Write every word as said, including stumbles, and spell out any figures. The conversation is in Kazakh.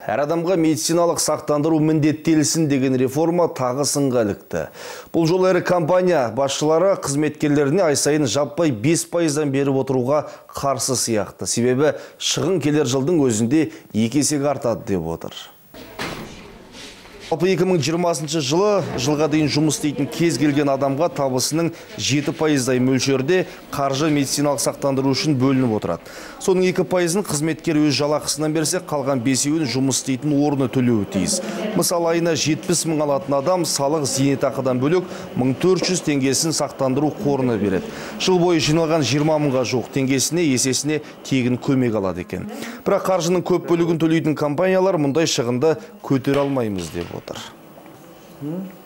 Әр адамға медициналық сақтандыру міндеттелсін деген реформа тағы сынға ілікті. Бұл жолы ірі компания басшылары қызметкерлеріне ай сайын жаппай бес пайыздан беріп отыруға қарсы сияқты. Себебі шығын келер жылдың өзінде екі есеге артады деп отыр. екі мың жиырмасыншы жылы жылға дейін жұмыс істейтін кез келген адамға табысының жеті пайыздай мөлшерде қаржы медициналық сақтандыру үшін бөлініп отырады. Соның екі пайызын қызметкер өз жалақысынан берсе, қалған бесеуін жұмыс істейтін орны төлеуі тиіс. Мысалы, айына жетпіс мың алатын адам салық зейнетақыдан бөлек мың төрт жүз теңгесін сақтандыру қорына береді. Жыл бойы жиналған жиырма мыңға жуық теңгесіне есесіне тегін көмек алады екен. Бірақ қаржының көп бөлігін төлейтін компаниялар мұндай шығынды көтере алмаймыз деп отыр.